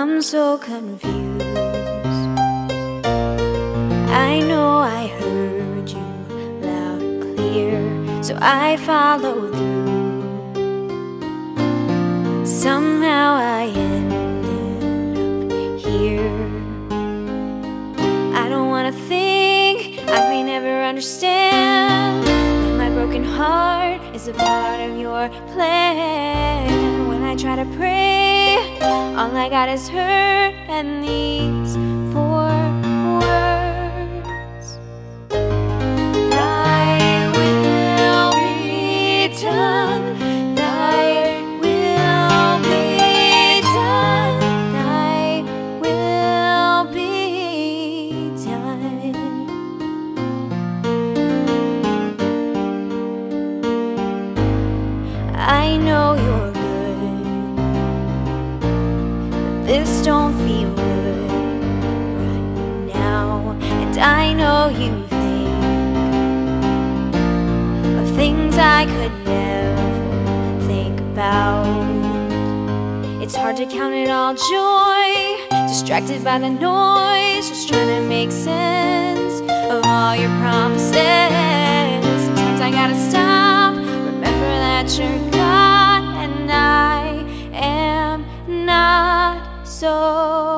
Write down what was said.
I'm so confused. I know I heard you loud and clear, so I followed through. Somehow I ended up here. I don't wanna think, I may never understand that my broken heart is a part of your plan. When I try to pray, all I got is hurt and these 4 words: Thy will be done, Thy will be done, Thy will be done. I know you're good, but this don't feel good right now. And I know you think of things I could never think about. It's hard to count it all joy, distracted by the noise, just trying to make sense of all your promises. Sometimes I gotta stop, remember that you're God and I am not, so